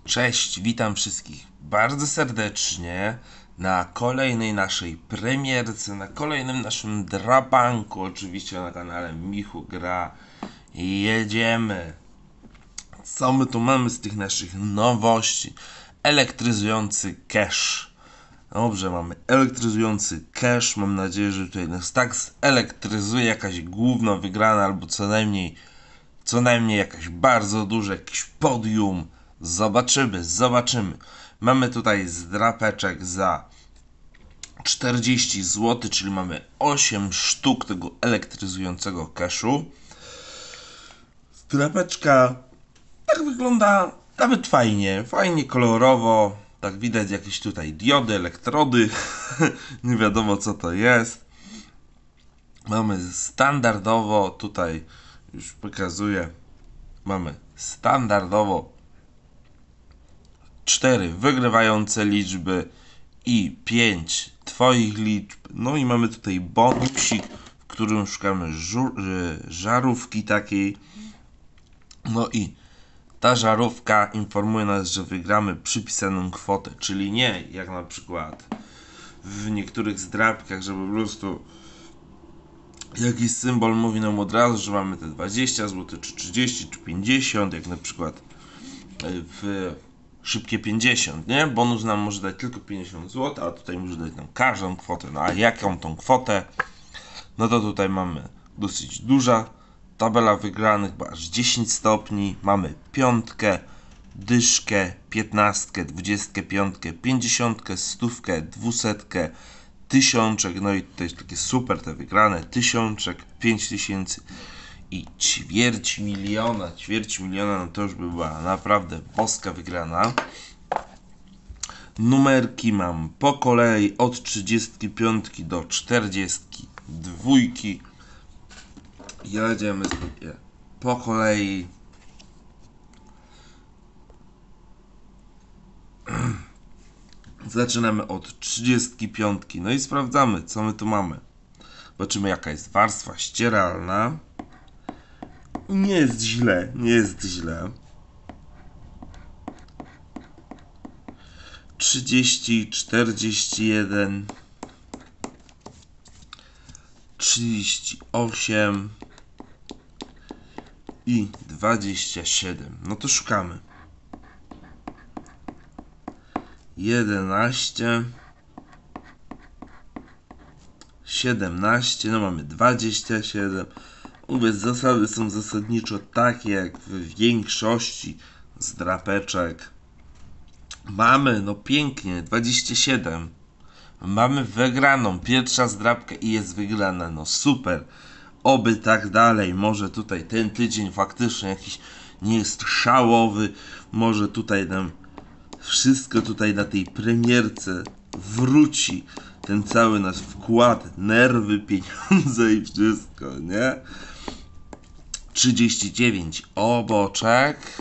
Cześć, witam wszystkich bardzo serdecznie na kolejnej naszej premierce, na kolejnym naszym drabanku, oczywiście na kanale Michu Gra. Jedziemy. Co my tu mamy z tych naszych nowości? Elektryzujący cash. Dobrze, mamy elektryzujący cash. Mam nadzieję, że tutaj nas tak zelektryzuje jakaś główna wygrana, albo co najmniej jakaś bardzo duże, jakiś podium. Zobaczymy. Mamy tutaj zdrapeczek za 40 zł, czyli mamy 8 sztuk tego elektryzującego cashu. Zdrapeczka tak wygląda nawet fajnie kolorowo. Tak widać jakieś tutaj diody, elektrody. Nie wiadomo co to jest. Mamy standardowo, tutaj już pokazuję, mamy standardowo 4 wygrywające liczby i 5 twoich liczb. No i mamy tutaj bonusik, w którym szukamy żarówki takiej. No i ta żarówka informuje nas, że wygramy przypisaną kwotę, czyli nie jak na przykład w niektórych zdrabkach, że po prostu jakiś symbol mówi nam od razu, że mamy te 20 zł, czy 30, czy 50, jak na przykład w szybkie 50, nie? Bonus nam może dać tylko 50 zł, a tutaj może dać nam każdą kwotę. No a jaką tą kwotę? No to tutaj mamy dosyć duża tabela wygranych, bo aż 10 stopni. Mamy piątkę, dyszkę, 15, 25, 50, 100, 200, tysiączek, no i to jest takie super te wygrane, tysiączek, 5000 i ćwierć miliona, no to już by była naprawdę boska wygrana. Numerki mam po kolei od 35 do 42. Jedziemy sobie po kolei. Zaczynamy od 35. No i sprawdzamy, co my tu mamy. Zobaczymy, jaka jest warstwa ścieralna. Nie jest źle. 30, 41, 38 i 27. No to szukamy. 11, 17, no mamy 27. Mówię, zasady są zasadniczo takie jak w większości zdrapeczek. Mamy, no pięknie, 27. Mamy wygraną, pierwsza zdrapka i jest wygrana, no super. Oby tak dalej, może tutaj ten tydzień faktycznie jakiś nie jest szałowy, może tutaj nam wszystko tutaj na tej premierce wróci, ten cały nasz wkład, nerwy, pieniądze i wszystko, nie? 39 oboczek,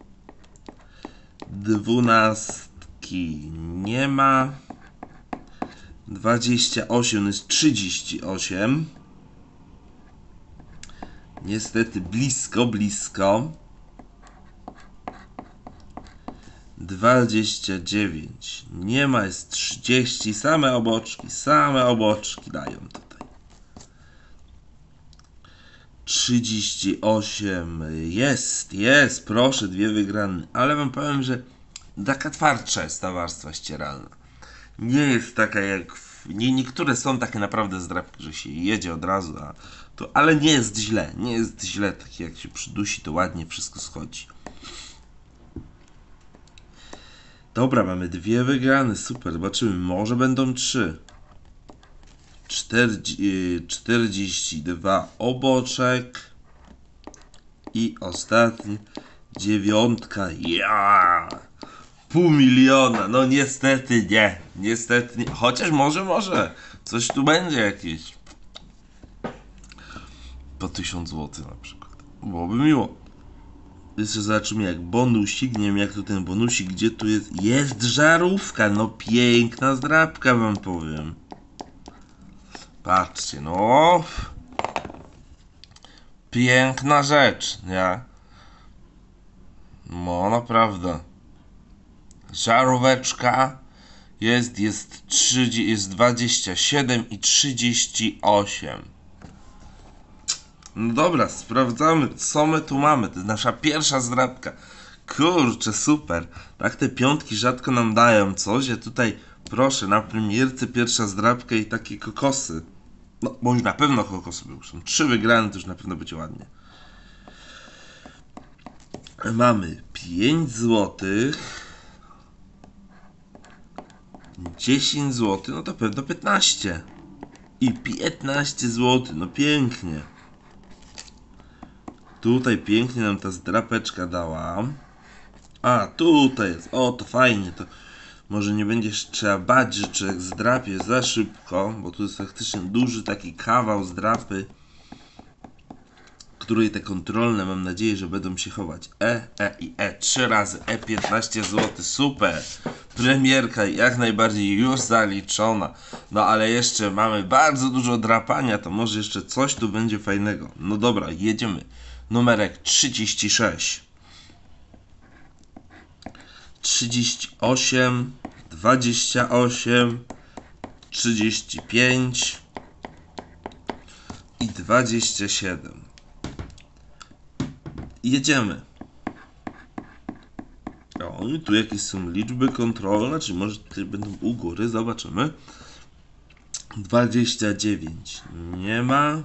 12 nie ma, 28 jest 38, niestety blisko, 29 nie ma, jest 30, same oboczki dają tutaj. 38 jest, proszę, dwie wygrane, ale wam powiem, że taka twardsza jest ta warstwa ścieralna. Nie jest taka jak niektóre są takie naprawdę zdrabki, że się jedzie od razu, ale nie jest źle, takie jak się przydusi, to ładnie wszystko schodzi. Dobra, mamy dwie wygrane, super, zobaczymy, może będą 3. 42 oboczek i ostatni 9, pół miliona, no niestety nie, chociaż może, coś tu będzie jakieś, po 1000 zł na przykład, byłoby miło. Jeszcze zobaczymy jak bonusik, nie wiem jak tu ten bonusik, gdzie tu jest żarówka, no piękna zdrabka wam powiem. Patrzcie, no. Piękna rzecz, nie? No naprawdę. Żaróweczka jest 27 i 38. No dobra, sprawdzamy, co my tu mamy. To jest nasza pierwsza zdrabka. Kurczę, super. Tak te piątki rzadko nam dają coś. Ja tutaj, proszę, na premierce pierwsza zdrabka i takie kokosy. No, bo już na pewno kokosy były. Są 3 wygrane, to już na pewno będzie ładnie. Mamy 5 złotych. 10 zł, no to pewno 15. I 15 zł, no pięknie. Tutaj pięknie nam ta zdrapeczka dała. A, tutaj jest. O, to fajnie. To może nie będziesz trzeba bać, że człowiek zdrapie za szybko, bo tu jest faktycznie duży taki kawał zdrapy, której te kontrolne mam nadzieję, że będą się chować. I E. 3 razy E, 15 zł. Super. Premierka jak najbardziej już zaliczona. No ale jeszcze mamy bardzo dużo drapania, to może jeszcze coś tu będzie fajnego. No dobra, jedziemy. Numerek 36. 38, 28, 35 i 27. Jedziemy. O, i tu jakieś są liczby kontrolne, czy może tutaj będą u góry, zobaczymy. 29 nie ma.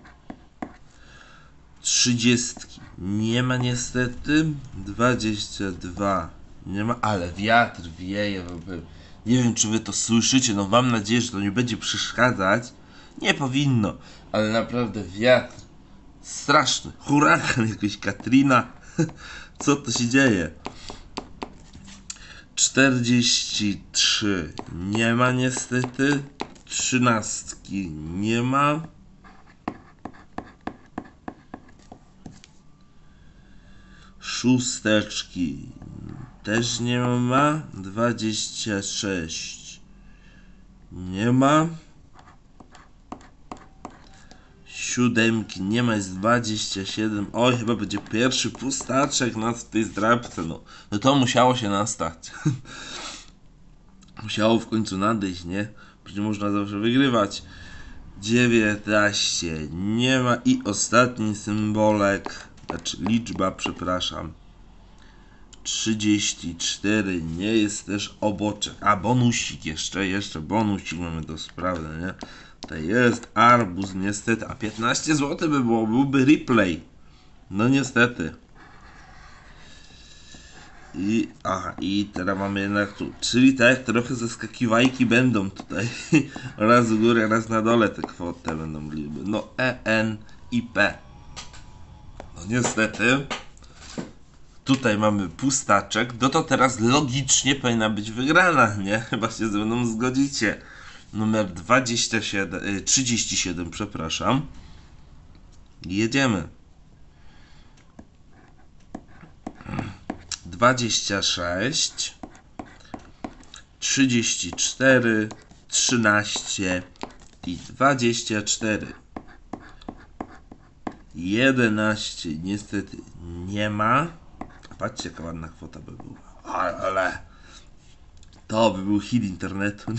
30 nie ma niestety. 22 nie ma, ale wiatr wieje. Nie wiem, czy wy to słyszycie, no mam nadzieję, że to nie będzie przeszkadzać. Nie powinno, ale naprawdę wiatr straszny. Huragan, jakiś Katrina. Co to się dzieje? 43 nie ma niestety. 13 nie ma. Szósteczki też nie ma. 26 nie ma. Siódemki nie ma, jest 27. Oj, chyba będzie pierwszy pustaczek w tej zdrabce. No to musiało się nastać. Musiało w końcu nadejść, nie? Przecież można zawsze wygrywać. 19 nie ma i ostatni symbolek, znaczy liczba, przepraszam. 34 nie jest też oboczek. A bonusik jeszcze bonusik mamy do sprawdzenia, nie? To jest arbuz niestety, a 15 zł by było, byłby replay. No niestety. I teraz mamy jednak tu, czyli tak trochę zaskakiwajki będą tutaj. Raz w górę, raz na dole te kwoty będą liczby. No N i P. No niestety. Tutaj mamy pustaczek, no to teraz logicznie powinna być wygrana, nie? Chyba się ze mną zgodzicie. Numer 37, przepraszam. Jedziemy. 26, 34, 13 i 24. 11 niestety nie ma. Patrzcie, jaka ładna kwota by była. Ale to by był hit internetu.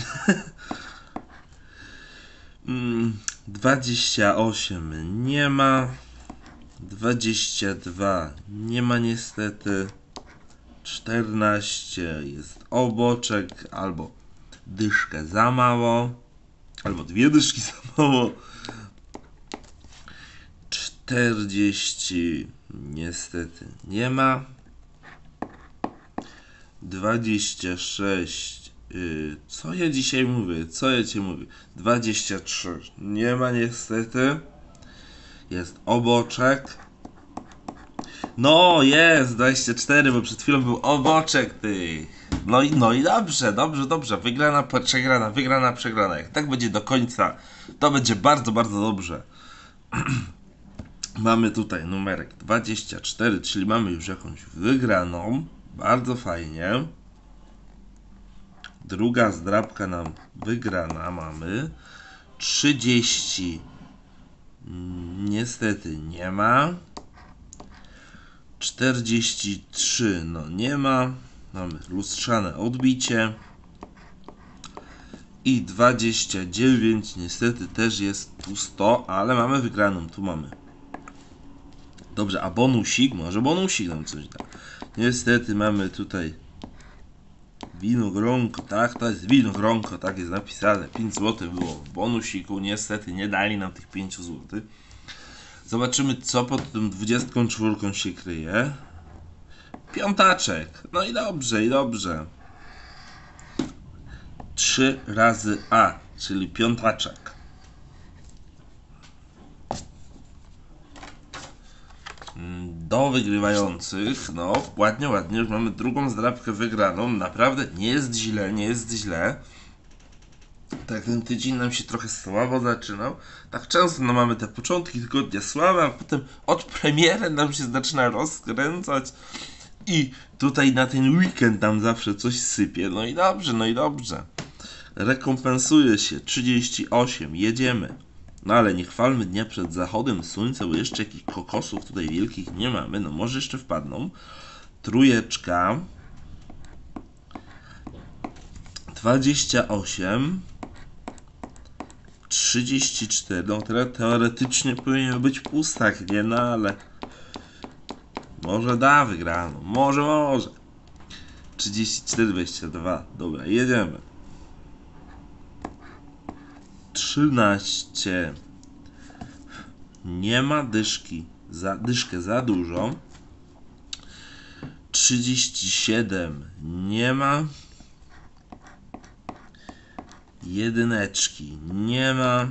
28 nie ma. 22 nie ma niestety. 14 jest oboczek, albo dyszkę za mało, albo 2 dyszki za mało. 40 niestety nie ma. 26 co ja dzisiaj mówię? 23 nie ma niestety. Jest oboczek. No jest 24, bo przed chwilą był oboczek ty. No i dobrze. Wygrana, przegrana. Jak tak będzie do końca, to będzie bardzo, bardzo dobrze. Mamy tutaj numerek 24, czyli mamy już jakąś wygraną. Bardzo fajnie. Druga zdrabka nam wygrana mamy. 30 niestety nie ma. 43 no nie ma. Mamy lustrzane odbicie. I 29 niestety też jest pusto, ale mamy wygraną, tu mamy. Dobrze, a bonusik? Może bonusik nam coś da. Niestety mamy tutaj winogronko, tak, to jest winogronko, tak jest napisane. 5 zł było w bonusiku, niestety nie dali nam tych 5 zł. Zobaczymy, co pod tym 24 się kryje. Piątaczek, no i dobrze, i dobrze. 3 razy A, czyli piątaczek. Do wygrywających, no ładnie, ładnie, już mamy drugą zdrabkę wygraną, naprawdę nie jest źle, nie jest źle. Tak, ten tydzień nam się trochę słabo zaczynał, tak często no, mamy te początki tygodnia słabe, a potem od premiery nam się zaczyna rozkręcać i tutaj na ten weekend nam zawsze coś sypie, no i dobrze, no i dobrze. Rekompensuje się 38, jedziemy. No ale nie chwalmy dnia przed zachodem słońca, bo jeszcze jakichś kokosów tutaj wielkich nie mamy. No może jeszcze wpadną. Trójeczka. 28. 34. No teoretycznie powinien być pustak, nie? No ale może da wygraną. Może. 34, 22. Dobra, jedziemy. 13. Nie ma dyszki. Dyszkę za dużo. 37. Nie ma. Jedyneczki. Nie ma.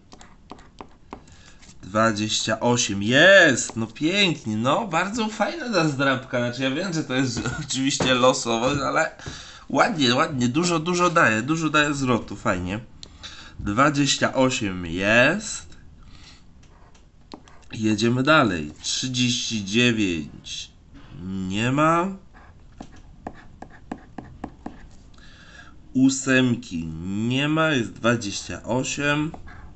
28. Jest! No pięknie. No bardzo fajna ta zdrabka. Znaczy ja wiem, że to jest oczywiście losowość, ale ładnie, ładnie. Dużo daje. Dużo daje zwrotu. Fajnie. 28 jest. Jedziemy dalej. 39 nie ma. Ósemki nie ma, jest 28.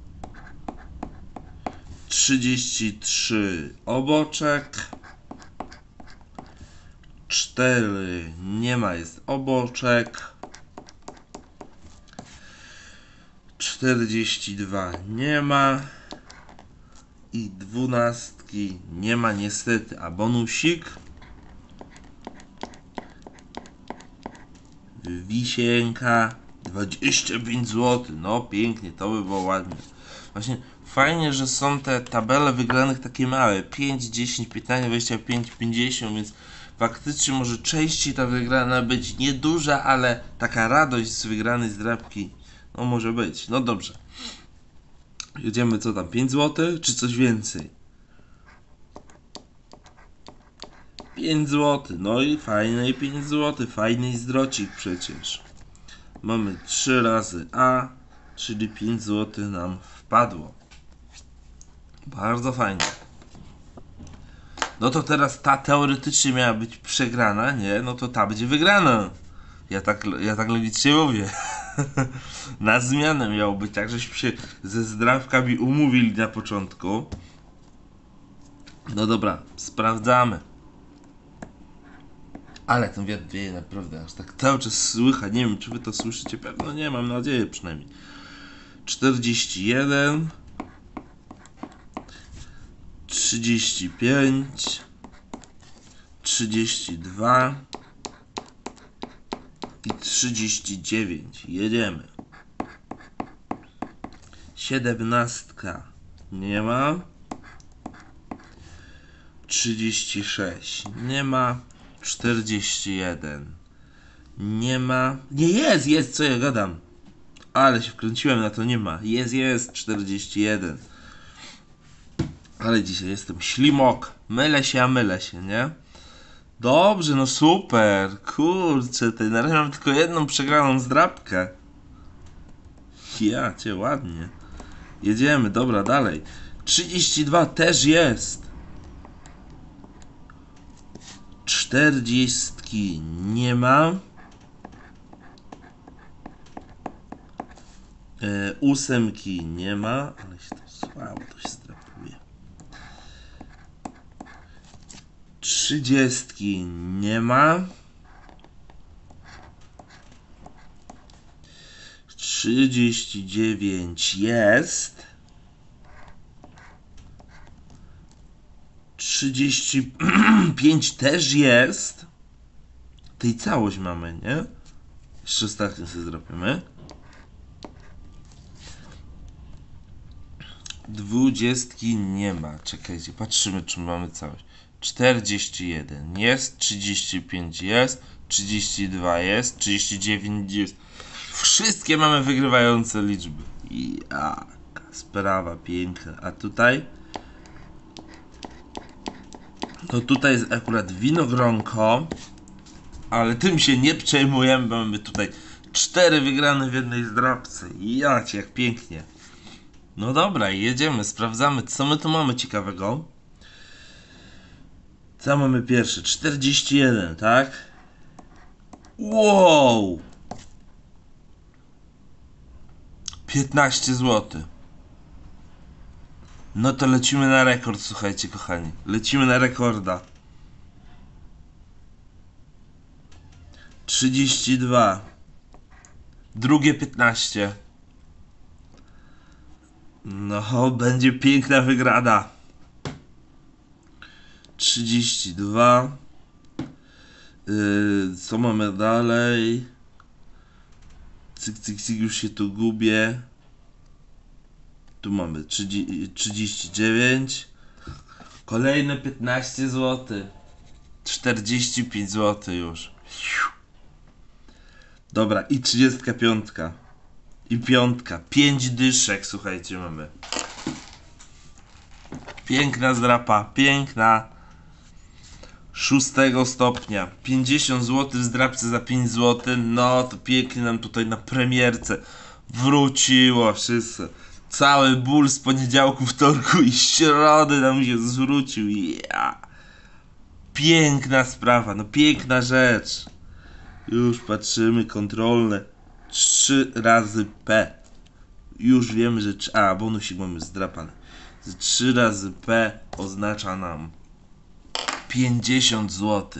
33 oboczek. 4 nie ma, jest oboczek. 42 nie ma. I 12 nie ma niestety, a bonusik wisienka 25 zł. No pięknie, to by było ładnie. Właśnie fajnie, że są te tabele wygranych takie małe, 5, 10, 15, 25, 50, więc faktycznie może częściej ta wygrana być nieduża, ale taka radość z wygranej zdrabki no może być. No dobrze. Jedziemy co tam, 5 zł czy coś więcej? 5 zł, no i fajny 5 zł, fajny zdrocik przecież. Mamy 3 razy A, czyli 5 zł nam wpadło. Bardzo fajnie. No to teraz ta teoretycznie miała być przegrana, nie? No to ta będzie wygrana. Ja tak logicznie mówię. Na zmianę miało być tak, żeśmy się ze zdrawkami umówili na początku. No dobra, sprawdzamy. Ale ten wiatr wieje naprawdę aż tak cały czas słychać. Nie wiem, czy wy to słyszycie. Pewno nie, mam nadzieję przynajmniej. 41 35 32 i 39. Jedziemy. 17 nie ma. 36 nie ma. 41 nie ma. Nie, jest, co ja gadam. Ale się wkręciłem na to, nie ma. Jest 41. Ale dzisiaj jestem ślimok. Mylę się, nie? Dobrze, no super. Kurczę, na razie mam tylko jedną przegraną zdrabkę. Ja cię ładnie. Jedziemy, dobra, dalej. 32 też jest. 40 nie ma. 8 nie ma, ale się to słabo to się zdrapuje. 30 nie ma. 39 jest. 35 też jest. Tej całość mamy, nie? Jeszcze ostatnio sobie zrobimy. 20 nie ma. Czekajcie, patrzymy, czy mamy całość. 41 jest, 35 jest, 32 jest, 39 jest. Wszystkie mamy wygrywające liczby. Jaka sprawa piękna. A tutaj? To tutaj jest akurat winogronko, ale tym się nie przejmujemy, bo mamy tutaj 4 wygrane w jednej zdrabce. Jacie, jak pięknie. No dobra, jedziemy, sprawdzamy, co my tu mamy ciekawego. Co mamy pierwsze? 41, tak? Wow! 15 zł. No to lecimy na rekord, słuchajcie, kochani. Lecimy na rekorda. 32. Drugie 15. No, będzie piękna wygrana. 32. Co mamy dalej? Cyk, cyk, cyk, już się tu gubię. Tu mamy 39. Kolejne 15 zł. 45 zł już. Dobra, i 35. I piątka. 5 dyszek, słuchajcie, mamy. Piękna zdrapa, piękna. 6 stopnia. 50 zł w zdrapce za 5 zł. No to pięknie nam tutaj na premierce wróciło wszystko. Cały ból z poniedziałku, wtorku i środy nam się zwrócił. Piękna sprawa, no piękna rzecz. Już patrzymy, kontrolne. 3 razy P. Już wiemy, że... bonusik mamy zdrapany. 3 razy P oznacza nam 50 zł.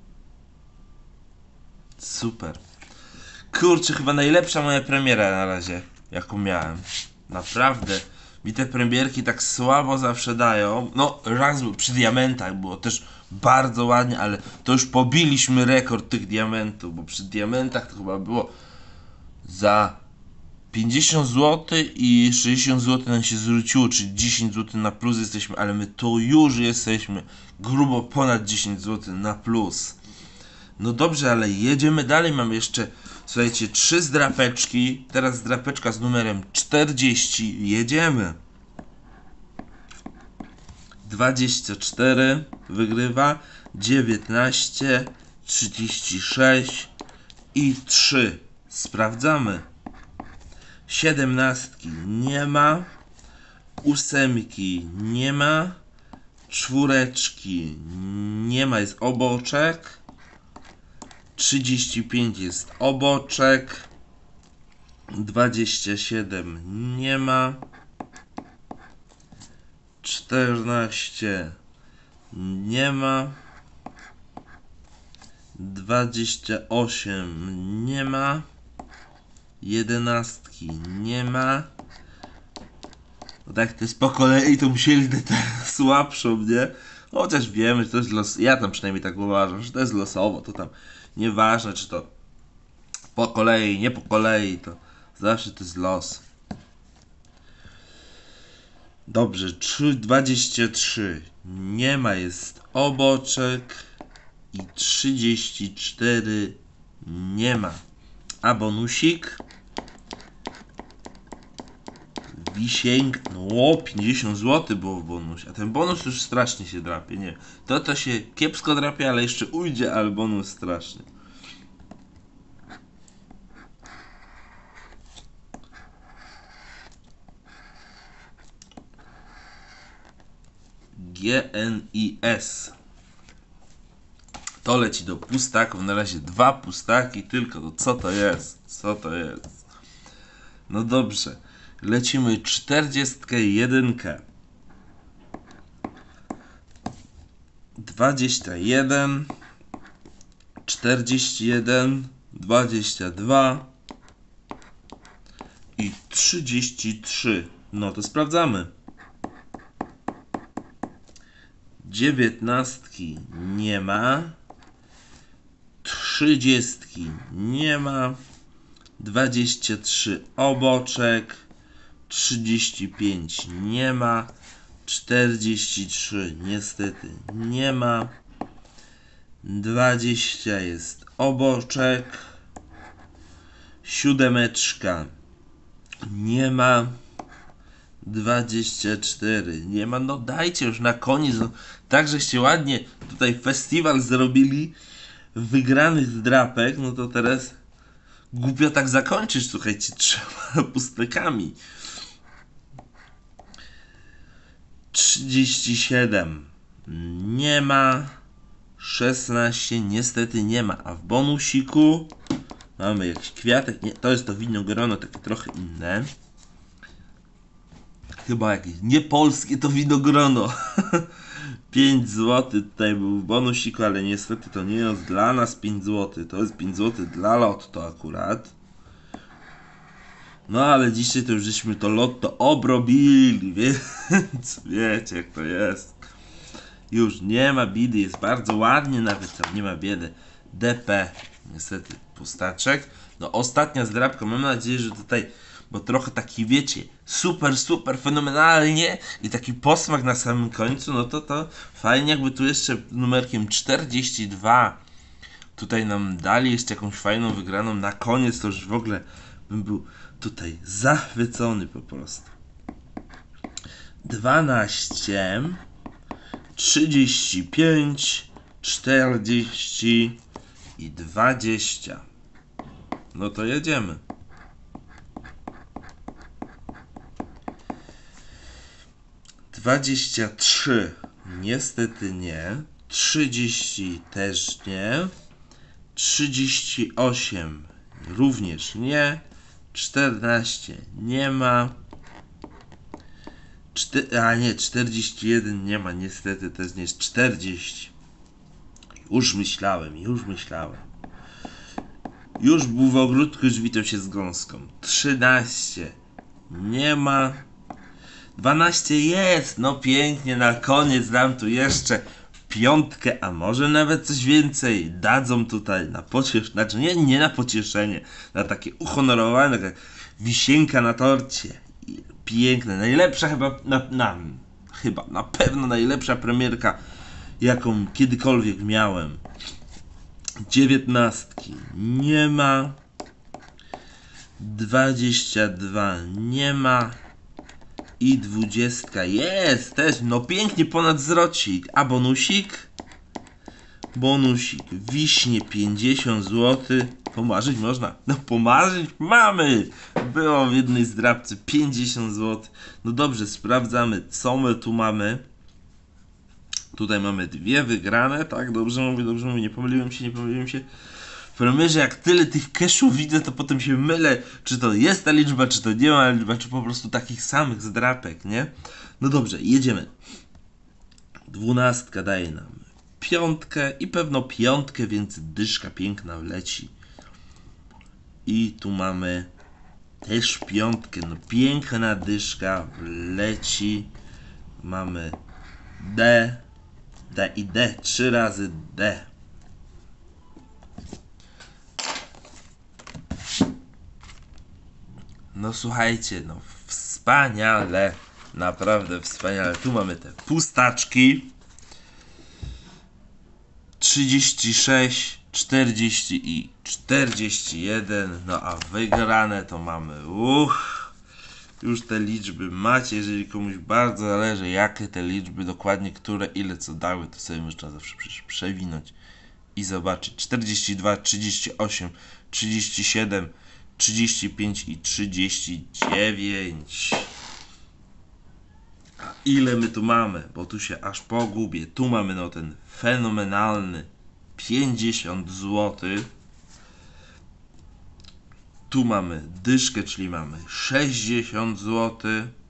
Super. Kurczę, chyba najlepsza moja premiera na razie, jaką miałem. Naprawdę. Mi te premierki tak słabo zawsze dają. No, raz przy diamentach było też bardzo ładnie, ale to już pobiliśmy rekord tych diamentów, bo przy diamentach to chyba było za 50 zł i 60 zł nam się zwróciło, czyli 10 zł na plus jesteśmy, ale my tu już jesteśmy grubo ponad 10 zł na plus. No dobrze, ale jedziemy dalej, mamy jeszcze, słuchajcie, 3 zdrapeczki, teraz zdrapeczka z numerem 40, jedziemy. 24 wygrywa, 19, 36 i 3. Sprawdzamy. 17 nie ma, 8 nie ma, 4 nie ma, jest oboczek, 35 jest oboczek, 27 nie ma, 14 nie ma, 28 nie ma, 11 nie ma. No tak, to jest po kolei, to musieli dać słabszą, nie? Chociaż wiemy, że to jest los. Ja tam przynajmniej tak uważam, że to jest losowo, to tam nieważne, czy to po kolei, nie po kolei, to zawsze to jest los. Dobrze, 23 nie ma, jest oboczek i 34 nie ma. A bonusik? Wisienk, no 50 zł było w bonusie, a ten bonus już strasznie się drapie, nie? To się kiepsko drapie, ale jeszcze ujdzie, ale bonus straszny. GNIS. To leci do pustaków, na razie 2 pustaki tylko, to co to jest? Co to jest? No dobrze, lecimy 41, 21, 41, 22, 33. No to sprawdzamy. 19 nie ma. 30 nie ma. 23 oboczek. 35 nie ma. 43 niestety nie ma. 20 jest oboczek. 7 nie ma. 24 nie ma. No dajcie już na koniec. No, tak żeście ładnie tutaj festiwal zrobili wygranych zdrapek. No to teraz głupio tak zakończyć, słuchajcie, 3 pustekami. 37 nie ma. 16 niestety nie ma. A w bonusiku mamy jakiś kwiatek. Nie, to jest to winogrono, takie trochę inne. Chyba jakieś niepolskie to winogrono. 5 zł tutaj był w bonusiku, ale niestety to nie jest dla nas 5 zł. To jest 5 zł dla Lotto akurat. No ale dzisiaj to już żeśmy to Lotto obrobili, więc wiecie jak to jest. Już nie ma bidy, jest bardzo ładnie, nawet tam nie ma biedy. DP, niestety pustaczek. No ostatnia zdrabka, mam nadzieję, że tutaj, bo trochę taki wiecie, super fenomenalnie i taki posmak na samym końcu, no to fajnie jakby tu jeszcze numerkiem 42 tutaj nam dali jeszcze jakąś fajną wygraną na koniec, to już w ogóle bym był tutaj zachwycony po prostu. 12 35, 40 i 20. No to jedziemy. 23 niestety nie. 30 też nie. 38 również nie. 14 nie ma. 41 nie ma, niestety też nie jest. 40. Już myślałem. Już był w ogródku, już witał się z gąską. 13 nie ma. 12 jest, no pięknie, na koniec dam tu jeszcze 5, a może nawet coś więcej. Dadzą tutaj na pocieszenie, znaczy nie na pocieszenie, na takie uhonorowane, taka wisienka na torcie. Piękne, najlepsza chyba na pewno najlepsza premierka, jaką kiedykolwiek miałem. 19 nie ma. 22 nie ma. I 20 jest też, no pięknie ponad zwrocik. A bonusik? Bonusik, wiśnie 50 zł. Pomarzyć można? No pomarzyć mamy! Było w jednej zdrabce 50 zł. No dobrze, sprawdzamy co my tu mamy. Tutaj mamy 2 wygrane, tak? Dobrze mówię, nie pomyliłem się. W premierze jak tyle tych cashów widzę, to potem się mylę, czy to jest ta liczba, czy to nie ma liczba, czy po prostu takich samych zdrapek, nie? No dobrze, jedziemy. 12 daje nam 5 i pewno 5, więc dyszka piękna wleci. I tu mamy też 5, no piękna dyszka wleci. Mamy D i D, 3 razy D. No słuchajcie, no wspaniale, naprawdę wspaniale. Tu mamy te pustaczki. 36, 40 i 41. No a wygrane to mamy. Już te liczby macie, jeżeli komuś bardzo zależy, jakie te liczby, dokładnie które, ile co dały, to sobie można zawsze przecież przewinąć i zobaczyć. 42, 38, 37, 35 i 39. A ile my tu mamy? Bo tu się aż pogubię. Tu mamy no ten fenomenalny 50 zł. Tu mamy dyszkę, czyli mamy 60 zł.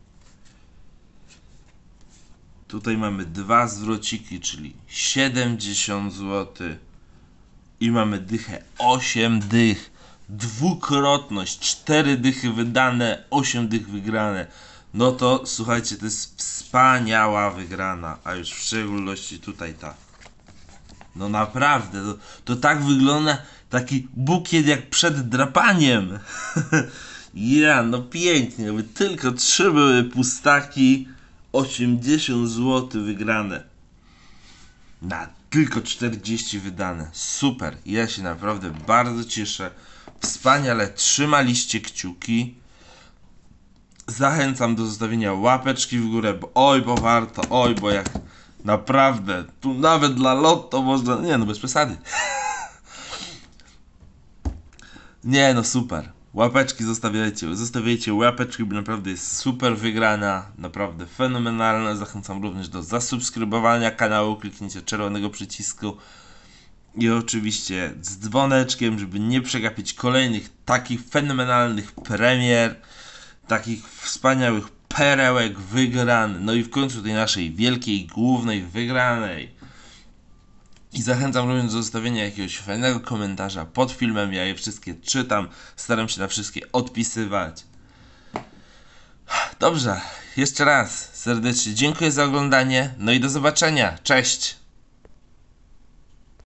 Tutaj mamy 2 zwrociki, czyli 70 zł. I mamy dychę 8 dych. dwukrotność, 4 dychy wydane, 8 dych wygrane. No to słuchajcie, to jest wspaniała wygrana, a już w szczególności tutaj ta. No naprawdę, to tak wygląda taki bukiet jak przed drapaniem. Ja, no pięknie, by tylko 3 były pustaki, 80 zł wygrane. Na tylko 40 wydane. Super, ja się naprawdę bardzo cieszę. Wspaniale trzymaliście kciuki. Zachęcam do zostawienia łapeczki w górę, bo warto, bo jak naprawdę, tu nawet dla lotto można, nie no bez przesady. Nie no super, łapeczki zostawiajcie łapeczki, bo naprawdę jest super wygrana, naprawdę fenomenalna. Zachęcam również do zasubskrybowania kanału, kliknięcia czerwonego przycisku i oczywiście z dzwoneczkiem, żeby nie przegapić kolejnych takich fenomenalnych premier, takich wspaniałych perełek wygranych, no i w końcu tej naszej wielkiej, głównej wygranej. I zachęcam również do zostawienia jakiegoś fajnego komentarza pod filmem, ja je wszystkie czytam, staram się na wszystkie odpisywać. Dobrze, jeszcze raz serdecznie dziękuję za oglądanie, no i do zobaczenia, cześć!